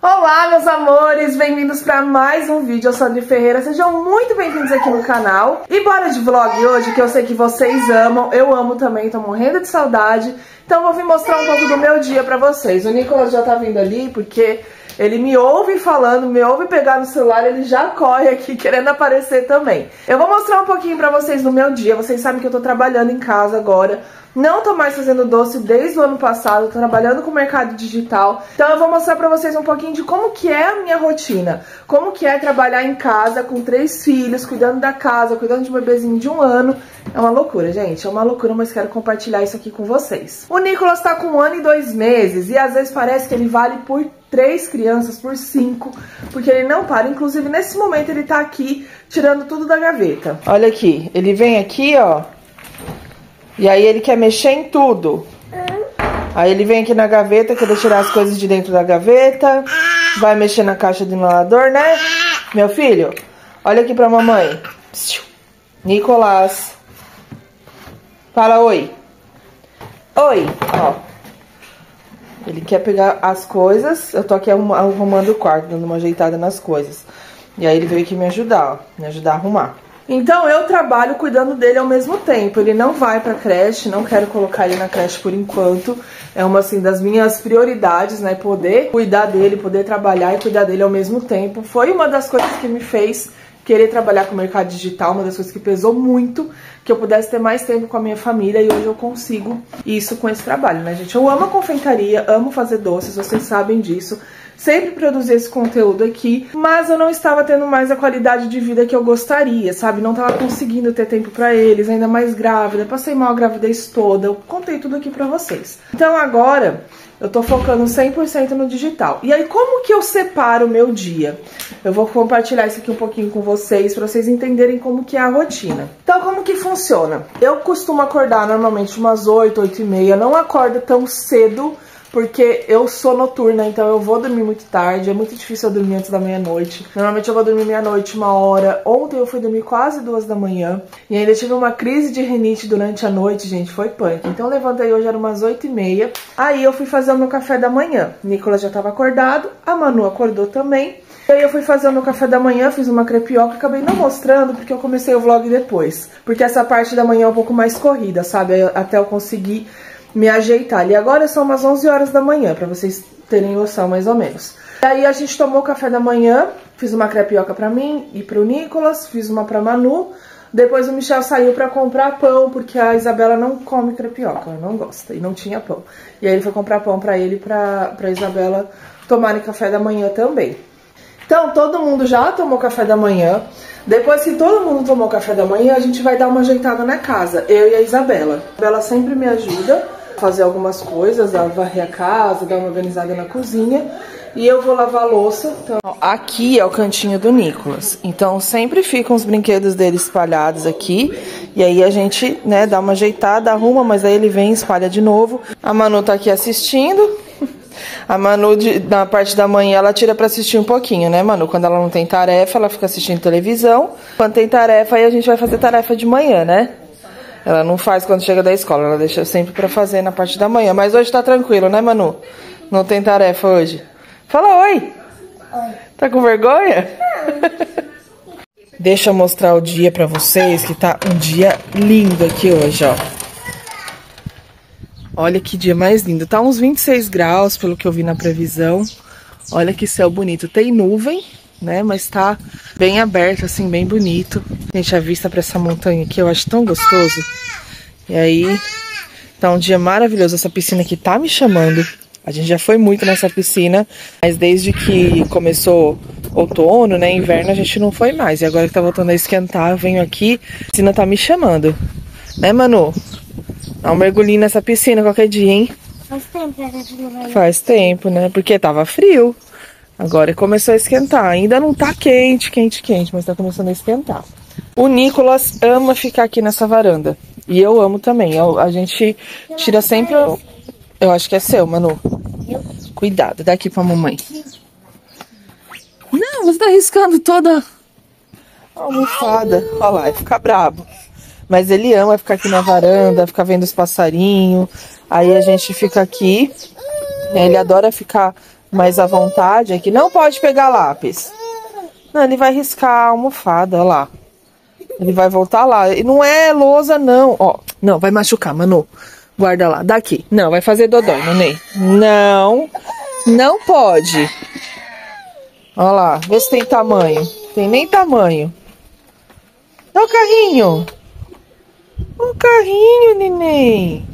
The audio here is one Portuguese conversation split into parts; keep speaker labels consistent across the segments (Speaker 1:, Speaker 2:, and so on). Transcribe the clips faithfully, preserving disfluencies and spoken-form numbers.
Speaker 1: Olá, meus amores, bem-vindos para mais um vídeo. Eu sou a Andri Ferreira, sejam muito bem-vindos aqui no canal. E bora de vlog hoje, que eu sei que vocês amam, eu amo também, tô morrendo de saudade. Então eu vou vir mostrar um pouco do meu dia pra vocês. O Nicolas já tá vindo ali porque ele me ouve falando, me ouve pegar no celular, ele já corre aqui querendo aparecer também. Eu vou mostrar um pouquinho pra vocês do meu dia. Vocês sabem que eu tô trabalhando em casa agora. Não tô mais fazendo doce desde o ano passado, tô trabalhando com o mercado digital. Então eu vou mostrar pra vocês um pouquinho de como que é a minha rotina. Como que é trabalhar em casa com três filhos, cuidando da casa, cuidando de um bebezinho de um ano. É uma loucura, gente, é uma loucura, mas quero compartilhar isso aqui com vocês. O Nicolas tá com um ano e dois meses e às vezes parece que ele vale por três crianças, por cinco, porque ele não para. Inclusive nesse momento ele tá aqui tirando tudo da gaveta. Olha aqui, ele vem aqui, ó. E aí ele quer mexer em tudo. Aí ele vem aqui na gaveta, quer tirar as coisas de dentro da gaveta. Vai mexer na caixa do inalador, né? Meu filho, olha aqui pra mamãe. Nicolas. Fala oi. Oi. Ó. Ele quer pegar as coisas. Eu tô aqui arrumando o quarto, dando uma ajeitada nas coisas. E aí ele veio aqui me ajudar, ó. Me ajudar a arrumar. Então eu trabalho cuidando dele ao mesmo tempo. Ele não vai pra creche, não quero colocar ele na creche por enquanto. É uma assim das minhas prioridades, né? Poder cuidar dele, poder trabalhar e cuidar dele ao mesmo tempo. Foi uma das coisas que me fez querer trabalhar com o mercado digital, uma das coisas que pesou muito, que eu pudesse ter mais tempo com a minha família, e hoje eu consigo isso com esse trabalho, né, gente? Eu amo a confeitaria, amo fazer doces, vocês sabem disso. Sempre produzi esse conteúdo aqui, mas eu não estava tendo mais a qualidade de vida que eu gostaria, sabe? Não estava conseguindo ter tempo pra eles, ainda mais grávida, passei mal a gravidez toda, eu contei tudo aqui pra vocês. Então agora eu tô focando cem por cento no digital. E aí como que eu separo o meu dia? Eu vou compartilhar isso aqui um pouquinho com vocês, pra vocês entenderem como que é a rotina. Então como que funciona? Eu costumo acordar normalmente umas oito, oito e meia, não acordo tão cedo, porque eu sou noturna, então eu vou dormir muito tarde, é muito difícil eu dormir antes da meia-noite. Normalmente eu vou dormir meia-noite, uma hora. Ontem eu fui dormir quase duas da manhã e ainda tive uma crise de rinite durante a noite, gente, foi punk. Então eu levantei hoje, era umas oito e meia, aí eu fui fazer o meu café da manhã. O Nicolas já tava acordado, a Manu acordou também. E aí eu fui fazer o meu café da manhã, fiz uma crepioca, acabei não mostrando porque eu comecei o vlog depois. Porque essa parte da manhã é um pouco mais corrida, sabe? Até eu conseguir me ajeitar. E agora são umas onze horas da manhã, pra vocês terem noção mais ou menos. E aí a gente tomou o café da manhã, fiz uma crepioca pra mim e pro Nicolas, fiz uma pra Manu. Depois o Michel saiu pra comprar pão, porque a Isabela não come crepioca, ela não gosta, e não tinha pão. E aí ele foi comprar pão pra ele e pra, pra Isabela tomarem café da manhã também. Então todo mundo já tomou café da manhã. Depois que todo mundo tomou café da manhã, a gente vai dar uma ajeitada na casa, eu e a Isabela. A Isabela sempre me ajuda a fazer algumas coisas, a varrer a casa, dar uma organizada na cozinha. E eu vou lavar a louça. Então, aqui é o cantinho do Nicolas. Então sempre ficam os brinquedos dele espalhados aqui. E aí a gente, né, dá uma ajeitada, arruma, mas aí ele vem e espalha de novo. A Manu tá aqui assistindo. A Manu, de, na parte da manhã, ela tira pra assistir um pouquinho, né, Manu? Quando ela não tem tarefa, ela fica assistindo televisão. Quando tem tarefa, aí a gente vai fazer tarefa de manhã, né? Ela não faz quando chega da escola, ela deixa sempre pra fazer na parte da manhã. Mas hoje tá tranquilo, né, Manu? Não tem tarefa hoje. Fala oi! Oi. Tá com vergonha? Deixa eu mostrar o dia pra vocês, que tá um dia lindo aqui hoje, ó. Olha que dia mais lindo. Tá uns vinte e seis graus, pelo que eu vi na previsão. Olha que céu bonito. Tem nuvem, né? Mas tá bem aberto, assim, bem bonito. Gente, a vista pra essa montanha aqui eu acho tão gostoso. E aí, tá um dia maravilhoso. Essa piscina aqui tá me chamando. A gente já foi muito nessa piscina, mas desde que começou outono, né, inverno, a gente não foi mais. E agora que tá voltando a esquentar, eu venho aqui, a piscina tá me chamando. Né, Manu? Dá um mergulhinho nessa piscina qualquer dia, hein?
Speaker 2: Faz tempo, né?
Speaker 1: Faz tempo, né? Porque tava frio. Agora começou a esquentar. Ainda não tá quente, quente, quente, mas tá começando a esquentar. O Nicolas ama ficar aqui nessa varanda. E eu amo também. Eu, a gente tira sempre... O... Eu acho que é seu, Manu. Cuidado, dá aqui pra mamãe. Não, você tá arriscando toda a almofada. Olha lá, vai ficar bravo. Mas ele ama ficar aqui na varanda, ficar vendo os passarinhos. Aí a gente fica aqui. Ele adora ficar mais à vontade aqui. Não pode pegar lápis. Não, ele vai riscar a almofada, ó lá. Ele vai voltar lá. E não é lousa, não. Ó, não, vai machucar, Manu. Guarda lá, daqui. Não, vai fazer dodói, Nenê. Não, não pode. Ó lá, vê se tem tamanho. Tem nem tamanho. Ó o carrinho. O carrinho, neném.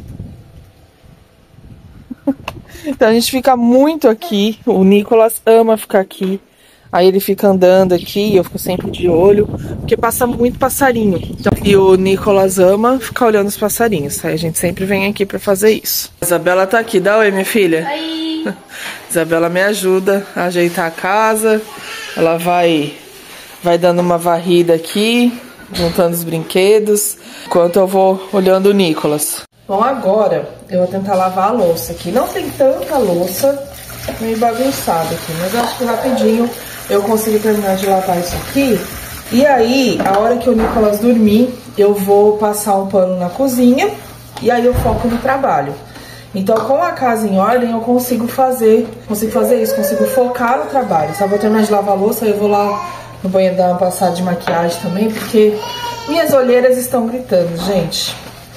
Speaker 1: Então a gente fica muito aqui. O Nicolas ama ficar aqui. Aí ele fica andando aqui, eu fico sempre de olho, porque passa muito passarinho. Então, e o Nicolas ama ficar olhando os passarinhos. Aí a gente sempre vem aqui pra fazer isso. A Isabela tá aqui, dá oi, minha filha. Oi. Isabela me ajuda a ajeitar a casa. Ela vai, vai dando uma varrida aqui, juntando os brinquedos, enquanto eu vou olhando o Nicolas. Bom, agora eu vou tentar lavar a louça aqui. Não tem tanta louça, meio bagunçada aqui, mas eu acho que rapidinho eu consigo terminar de lavar isso aqui. E aí, a hora que o Nicolas dormir, eu vou passar um pano na cozinha e aí eu foco no trabalho. Então, com a casa em ordem, eu consigo fazer, consigo fazer isso, consigo focar no trabalho. Só vou terminar de lavar a louça, aí eu vou lá no banheiro dar uma passada de maquiagem também, porque minhas olheiras estão gritando, gente.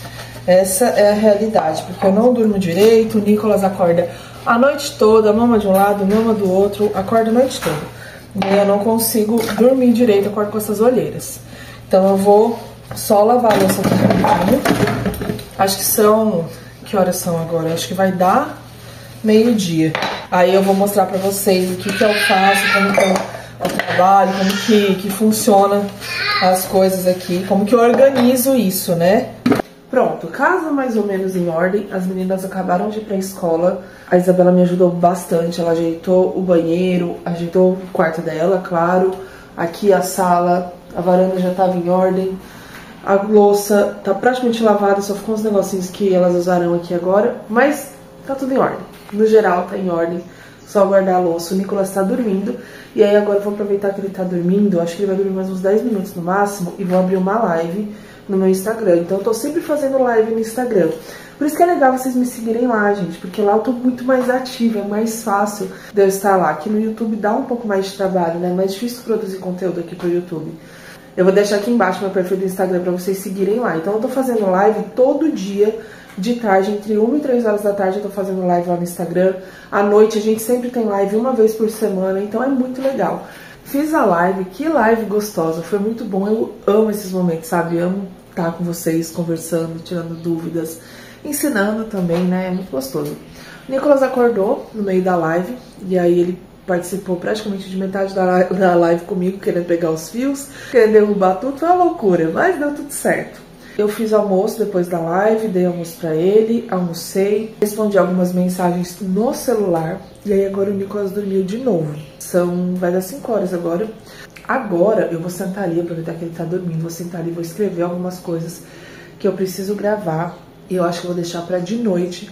Speaker 1: Essa é a realidade, porque eu não durmo direito, o Nicolas acorda a noite toda, mama de um lado, mama do outro, acorda a noite toda. E eu não consigo dormir direito, acordo com essas olheiras. Então eu vou só lavar a louça aqui rapidinho. Acho que são... Que horas são agora? Acho que vai dar meio-dia. Aí eu vou mostrar pra vocês o que que eu faço, como que eu, eu trabalho, como que, que funciona as coisas aqui, como que eu organizo isso, né? Pronto, casa mais ou menos em ordem. As meninas acabaram de ir pra escola. A Isabela me ajudou bastante. Ela ajeitou o banheiro, ajeitou o quarto dela, claro. Aqui a sala, a varanda já tava em ordem. A louça tá praticamente lavada, só ficou uns negocinhos que elas usaram aqui agora. Mas tá tudo em ordem. No geral tá em ordem. Só guardar a louça. O Nicolas tá dormindo. E aí agora eu vou aproveitar que ele tá dormindo. Acho que ele vai dormir mais uns dez minutos no máximo. E vou abrir uma live no meu Instagram. Então eu tô sempre fazendo live no Instagram. Por isso que é legal vocês me seguirem lá, gente. Porque lá eu tô muito mais ativa, é mais fácil de eu estar lá. Aqui no YouTube dá um pouco mais de trabalho, né? É mais difícil produzir conteúdo aqui pro YouTube. Eu vou deixar aqui embaixo meu perfil do Instagram pra vocês seguirem lá. Então eu tô fazendo live todo dia, de tarde, entre uma e três horas da tarde eu tô fazendo live lá no Instagram. À noite a gente sempre tem live uma vez por semana, então é muito legal. Fiz a live, que live gostosa, foi muito bom, eu amo esses momentos, sabe? Amo estar com vocês, conversando, tirando dúvidas, ensinando também, né? É muito gostoso. O Nicolas acordou no meio da live, e aí ele participou praticamente de metade da, da live comigo, querendo pegar os fios, querendo derrubar tudo, foi uma loucura, mas deu tudo certo. Eu fiz almoço depois da live, dei almoço pra ele, almocei, respondi algumas mensagens no celular, e aí agora o Nicolas dormiu de novo. São, vai dar cinco horas agora. Agora eu vou sentar ali, aproveitar que ele tá dormindo, vou sentar ali e vou escrever algumas coisas que eu preciso gravar, e eu acho que eu vou deixar pra de noite,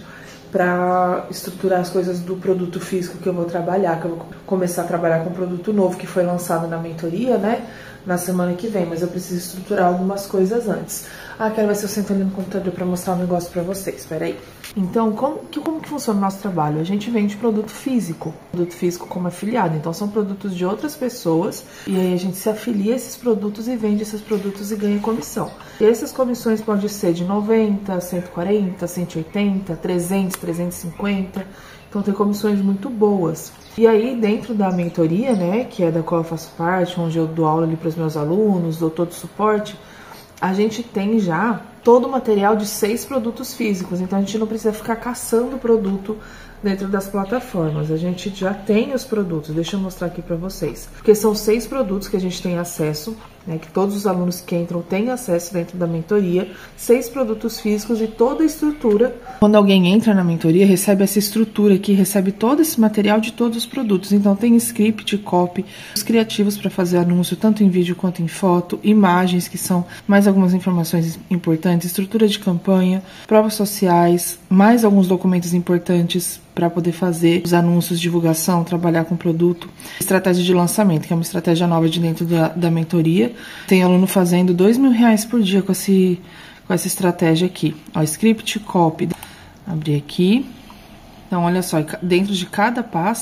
Speaker 1: para estruturar as coisas do produto físico que eu vou trabalhar, que eu vou começar a trabalhar com um produto novo que foi lançado na mentoria, né, na semana que vem, mas eu preciso estruturar algumas coisas antes. Ah, quero ver se eu sento ali no computador para mostrar um negócio para vocês, peraí. Então, como que, como que funciona o nosso trabalho? A gente vende produto físico, produto físico como afiliado, então são produtos de outras pessoas, e aí a gente se afilia a esses produtos e vende esses produtos e ganha comissão. E essas comissões podem ser de noventa, cento e quarenta, cento e oitenta, trezentos, trezentos e cinquenta, então tem comissões muito boas. E aí dentro da mentoria, né, que é da qual eu faço parte, onde eu dou aula ali para os meus alunos, dou todo o suporte, a gente tem já todo o material de seis produtos físicos, então a gente não precisa ficar caçando produto dentro das plataformas, a gente já tem os produtos, deixa eu mostrar aqui para vocês, porque são seis produtos que a gente tem acesso, né, que todos os alunos que entram têm acesso dentro da mentoria, seis produtos físicos e toda a estrutura. Quando alguém entra na mentoria, recebe essa estrutura aqui, recebe todo esse material de todos os produtos, então tem script, copy, os criativos para fazer anúncio, tanto em vídeo quanto em foto, imagens, que são mais algumas informações importantes, estrutura de campanha, provas sociais, mais alguns documentos importantes para poder fazer os anúncios, divulgação, trabalhar com produto, estratégia de lançamento, que é uma estratégia nova de dentro da, da mentoria. Tem aluno fazendo dois mil reais por dia com, esse, com essa estratégia aqui. Ó, script, copy. Abrir aqui. Então, olha só, dentro de cada pasta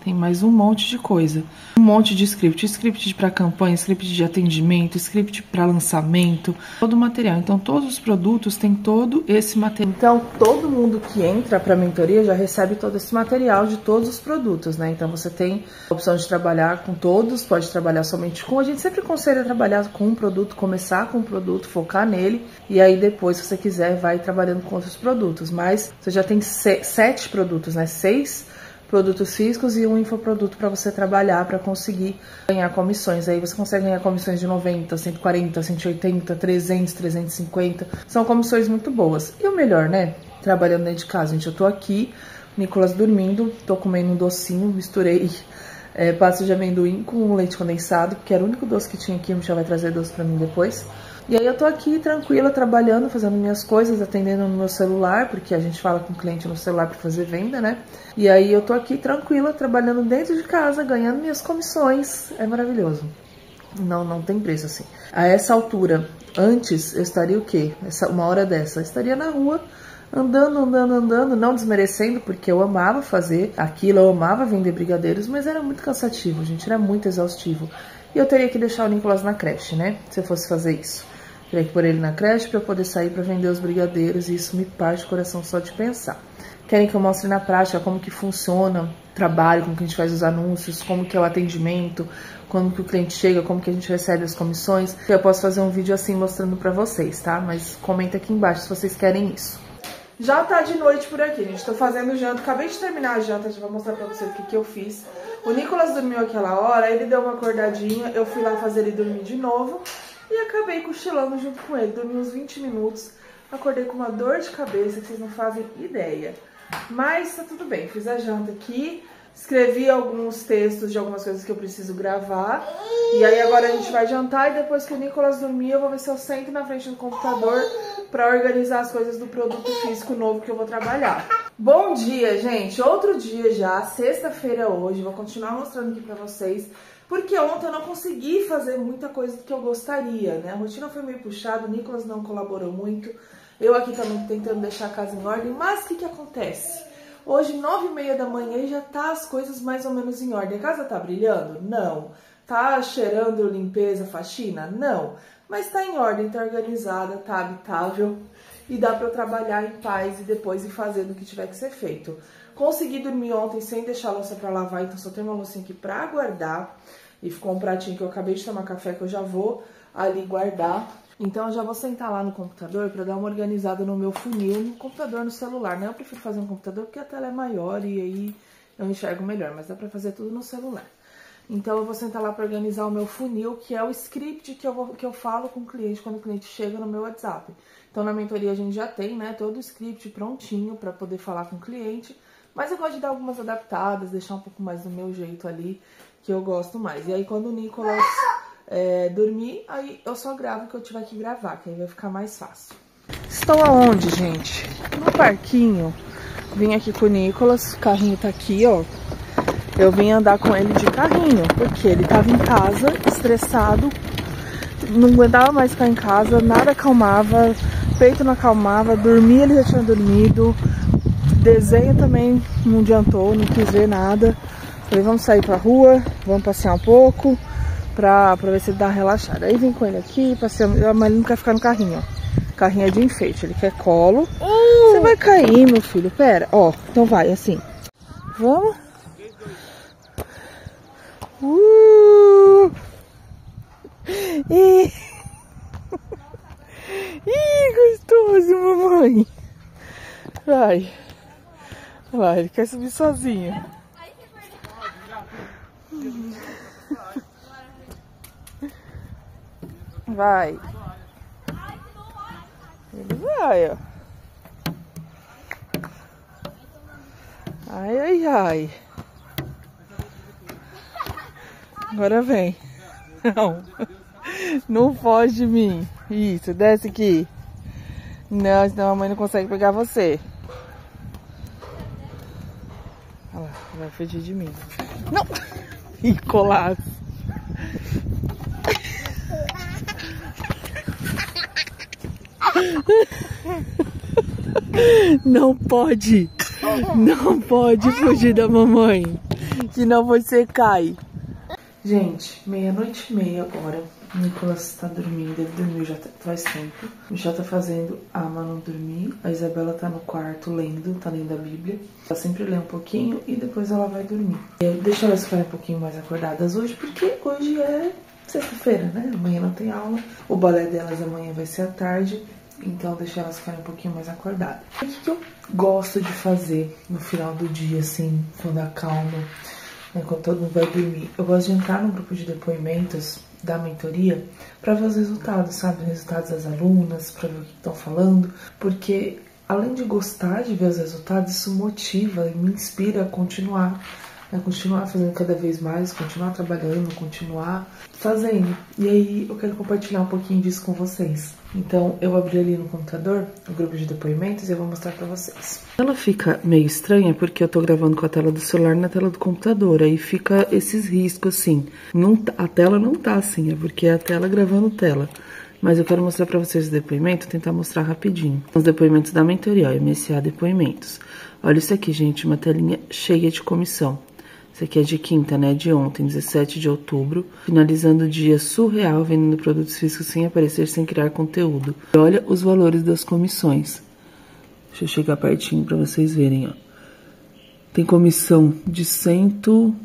Speaker 1: Tem mais um monte de coisa. Um monte de script. Script para campanha, script de atendimento, script para lançamento. Todo o material. Então, todos os produtos têm todo esse material. Então, todo mundo que entra para a mentoria já recebe todo esse material de todos os produtos, né? Então, você tem a opção de trabalhar com todos, pode trabalhar somente com. A gente sempre aconselha trabalhar com um produto, começar com um produto, focar nele. E aí, depois, se você quiser, vai trabalhando com outros produtos. Mas você já tem sete produtos, né? Seis produtos físicos e um infoproduto para você trabalhar, para conseguir ganhar comissões. Aí você consegue ganhar comissões de noventa, cento e quarenta, cento e oitenta, trezentos, trezentos e cinquenta. São comissões muito boas. E o melhor, né? Trabalhando dentro de casa. Gente, eu tô aqui, Nicolas dormindo, tô comendo um docinho, misturei é, pasta de amendoim com leite condensado, porque era o único doce que tinha aqui, a Michelle vai trazer doce pra mim depois. E aí eu tô aqui tranquila, trabalhando, fazendo minhas coisas, atendendo no meu celular, porque a gente fala com o cliente no celular para fazer venda, né? E aí eu tô aqui tranquila, trabalhando dentro de casa, ganhando minhas comissões. É maravilhoso. Não, não tem preço assim. A essa altura, antes, eu estaria o quê? Essa, uma hora dessa, eu estaria na rua, andando, andando, andando, não desmerecendo, porque eu amava fazer aquilo, eu amava vender brigadeiros, mas era muito cansativo, gente, era muito exaustivo. E eu teria que deixar o Nicolas na creche, né? Se eu fosse fazer isso. Teria que pôr ele na creche para eu poder sair para vender os brigadeiros, e isso me parte o coração só de pensar. Querem que eu mostre na prática como que funciona o trabalho, como que a gente faz os anúncios, como que é o atendimento, como que o cliente chega, como que a gente recebe as comissões. Eu posso fazer um vídeo assim mostrando para vocês, tá? Mas comenta aqui embaixo se vocês querem isso. Já tá de noite por aqui, gente. Tô fazendo janta. Acabei de terminar a janta, já vou mostrar pra vocês o que, que eu fiz. O Nicolas dormiu aquela hora, ele deu uma acordadinha, eu fui lá fazer ele dormir de novo e acabei cochilando junto com ele. Dormi uns vinte minutos, acordei com uma dor de cabeça que vocês não fazem ideia. Mas tá tudo bem, fiz a janta aqui, escrevi alguns textos de algumas coisas que eu preciso gravar. E aí agora a gente vai jantar e depois que o Nicolas dormir eu vou ver se eu sento na frente do computador para organizar as coisas do produto físico novo que eu vou trabalhar. Bom dia, gente! Outro dia já, sexta-feira hoje, vou continuar mostrando aqui pra vocês, porque ontem eu não consegui fazer muita coisa do que eu gostaria, né? A rotina foi meio puxada, o Nicolas não colaborou muito, eu aqui também tentando deixar a casa em ordem, mas o que que acontece? Hoje, nove e meia da manhã, e já tá as coisas mais ou menos em ordem. A casa tá brilhando? Não. Tá cheirando limpeza, faxina? Não. Mas tá em ordem, tá organizada, tá habitável e dá pra eu trabalhar em paz e depois ir fazendo o que tiver que ser feito. Consegui dormir ontem sem deixar a louça pra lavar, então só tem uma loucinha aqui pra guardar. E ficou um pratinho que eu acabei de tomar café que eu já vou ali guardar. Então eu já vou sentar lá no computador pra dar uma organizada no meu funil, no computador, no celular, né? Eu prefiro fazer no computador porque a tela é maior e aí eu enxergo melhor, mas dá pra fazer tudo no celular. Então eu vou sentar lá para organizar o meu funil, que é o script que eu, vou, que eu falo com o cliente quando o cliente chega no meu WhatsApp. Então na mentoria a gente já tem, né, todo o script prontinho para poder falar com o cliente, mas eu gosto de dar algumas adaptadas, deixar um pouco mais do meu jeito ali, que eu gosto mais. E aí quando o Nicolas é, dormir, aí eu só gravo o que eu tiver que gravar, que aí vai ficar mais fácil. Estou aonde, gente? No parquinho. Vim aqui com o Nicolas, o carrinho tá aqui, ó. Eu vim andar com ele de carrinho, porque ele tava em casa, estressado, não aguentava mais ficar em casa, nada acalmava, peito não acalmava, dormia, ele já tinha dormido, desenho também não adiantou, não quis ver nada. Falei, vamos sair pra rua, vamos passear um pouco, pra, pra ver se ele dá uma relaxada. Aí vim com ele aqui, passeamos, mas ele não quer ficar no carrinho, ó. Carrinho é de enfeite, ele quer colo. Você vai cair, meu filho, pera, ó, então vai, assim. Vamos? Uh! Ih! Ih, gostoso, mamãe! Vai! Olha lá, ele quer subir sozinho. Vai! Ele vai, ó! Ai, ai, ai! Agora vem. Não. Não foge de mim. Isso, desce aqui. Não, senão a mãe não consegue pegar você. Olha lá, vai fugir de mim. Não! Ih, colado. Não pode. Não pode fugir da mamãe. Senão você cai. Gente, meia-noite e meia agora. O Nicolas tá dormindo, ele dormiu já faz tempo. Já tá fazendo a Manu dormir. A Isabela tá no quarto lendo, tá lendo a Bíblia. Ela sempre lê um pouquinho e depois ela vai dormir. Eu deixo elas ficarem um pouquinho mais acordadas hoje, porque hoje é sexta-feira, né? Amanhã não tem aula. O balé delas amanhã vai ser à tarde. Então deixa elas ficarem um pouquinho mais acordadas. O que eu gosto de fazer no final do dia, assim, quando acalma, né, quando todo mundo vai dormir? Eu gosto de entrar num grupo de depoimentos da mentoria para ver os resultados, sabe? Os resultados das alunas, para ver o que estão falando, porque além de gostar de ver os resultados, isso motiva e me inspira a continuar, né? Continuar fazendo cada vez mais, continuar trabalhando, continuar fazendo. E aí eu quero compartilhar um pouquinho disso com vocês. Então eu abri ali no computador o grupo de depoimentos e eu vou mostrar pra vocês. Ela fica meio estranha porque eu tô gravando com a tela do celular na tela do computador. Aí fica esses riscos assim. Não, a tela não tá assim, é porque é a tela gravando tela. Mas eu quero mostrar pra vocês o depoimento, tentar mostrar rapidinho. Os depoimentos da mentoria, ó, M S A Depoimentos. Olha isso aqui, gente, uma telinha cheia de comissão. Isso aqui é de quinta, né? De ontem, dezessete de outubro. Finalizando o dia surreal, vendendo produtos físicos sem aparecer, sem criar conteúdo. E olha os valores das comissões. Deixa eu chegar pertinho pra vocês verem, ó. Tem comissão de cento...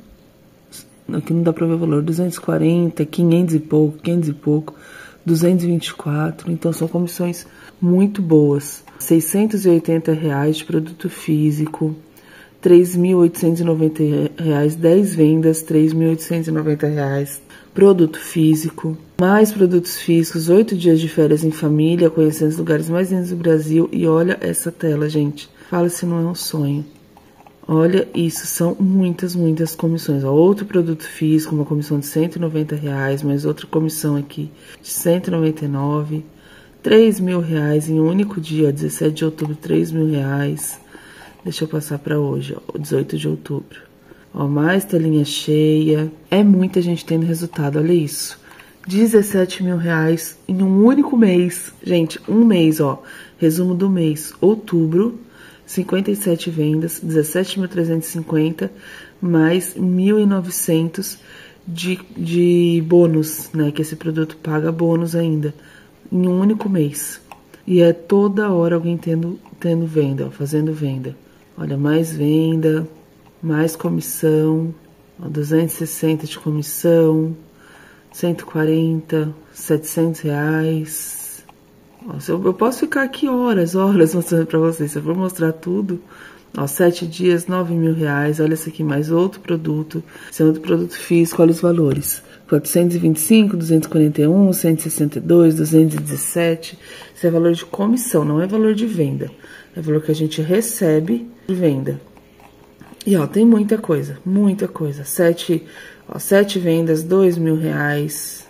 Speaker 1: Aqui não dá pra ver o valor. duzentos e quarenta, quinhentos e pouco, quinhentos e pouco, duzentos e vinte e quatro. Então são comissões muito boas. seiscentos e oitenta reais de produto físico. três mil oitocentos e noventa reais, dez vendas, três mil oitocentos e noventa reais. Produto físico, mais produtos físicos, oito dias de férias em família, conhecendo os lugares mais lindos do Brasil. E olha essa tela, gente. Fala se não é um sonho. Olha isso, são muitas, muitas comissões. Ó, outro produto físico, uma comissão de cento e noventa reais, mais outra comissão aqui de cento e noventa e nove. três mil reais em um único dia, dezessete de outubro, três mil reais. Deixa eu passar para hoje, ó, dezoito de outubro. Ó, mais telinha cheia. É muita gente tendo resultado, olha isso. dezessete mil reais em um único mês. Gente, um mês, ó. Resumo do mês. Outubro, cinquenta e sete vendas, dezessete mil trezentos e cinquenta, mais mil e novecentos de, de bônus, né? Que esse produto paga bônus ainda. Em um único mês. E é toda hora alguém tendo, tendo venda, ó, fazendo venda. Olha, mais venda, mais comissão, ó, duzentos e sessenta de comissão, cento e quarenta, setecentos reais. Ó, eu, eu posso ficar aqui horas, horas mostrando pra vocês. Se eu for mostrar tudo, ó, sete dias, nove mil reais. Olha esse aqui, mais outro produto. Esse é outro produto físico, olha os valores. quatrocentos e vinte e cinco, duzentos e quarenta e um, cento e sessenta e dois, duzentos e dezessete. Isso é valor de comissão, não é valor de venda. É valor que a gente recebe de venda. E, ó, tem muita coisa, muita coisa. Sete, ó, sete vendas, dois mil reais.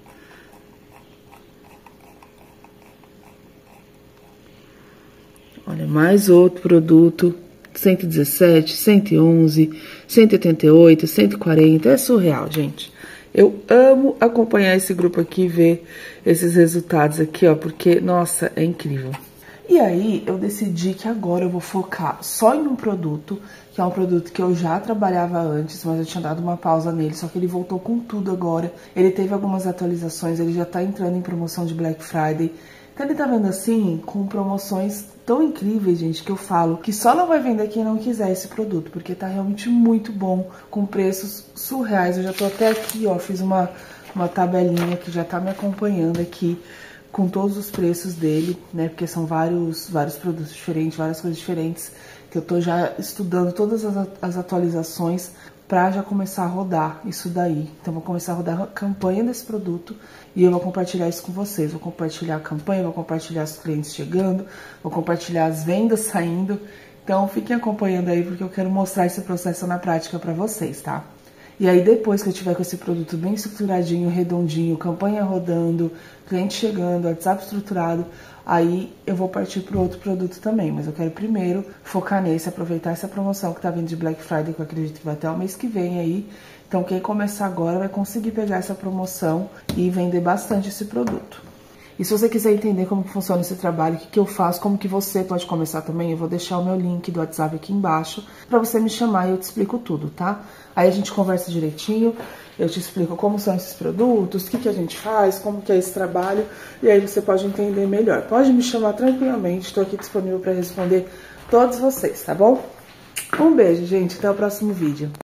Speaker 1: Olha, mais outro produto, cento e dezessete, cento e onze, cento e oitenta e oito, cento e quarenta. É surreal, gente. Eu amo acompanhar esse grupo aqui e ver esses resultados aqui, ó, porque, nossa, é incrível. E aí, eu decidi que agora eu vou focar só em um produto, que é um produto que eu já trabalhava antes, mas eu tinha dado uma pausa nele, só que ele voltou com tudo agora. Ele teve algumas atualizações, ele já tá entrando em promoção de Black Friday. Então ele tá vendo assim, com promoções tão incríveis, gente, que eu falo que só não vai vender quem não quiser esse produto, porque tá realmente muito bom, com preços surreais. Eu já tô até aqui, ó, fiz uma, uma tabelinha que já tá me acompanhando aqui, com todos os preços dele, né, porque são vários, vários produtos diferentes, várias coisas diferentes, que eu tô já estudando todas as, as atualizações pra já começar a rodar isso daí. Então, vou começar a rodar a campanha desse produto e eu vou compartilhar isso com vocês. Vou compartilhar a campanha, vou compartilhar os clientes chegando, vou compartilhar as vendas saindo. Então, fiquem acompanhando aí, porque eu quero mostrar esse processo na prática pra vocês, tá? E aí, depois que eu tiver com esse produto bem estruturadinho, redondinho, campanha rodando, cliente chegando, WhatsApp estruturado, aí eu vou partir para outro produto também. Mas eu quero primeiro focar nesse, aproveitar essa promoção que tá vindo de Black Friday, que eu acredito que vai até o mês que vem aí. Então, quem começar agora vai conseguir pegar essa promoção e vender bastante esse produto. E se você quiser entender como que funciona esse trabalho, o que, que eu faço, como que você pode começar também, eu vou deixar o meu link do WhatsApp aqui embaixo pra você me chamar e eu te explico tudo, tá? Aí a gente conversa direitinho, eu te explico como são esses produtos, o que, que a gente faz, como que é esse trabalho, e aí você pode entender melhor. Pode me chamar tranquilamente, estou aqui disponível para responder todos vocês, tá bom? Um beijo, gente, até o próximo vídeo.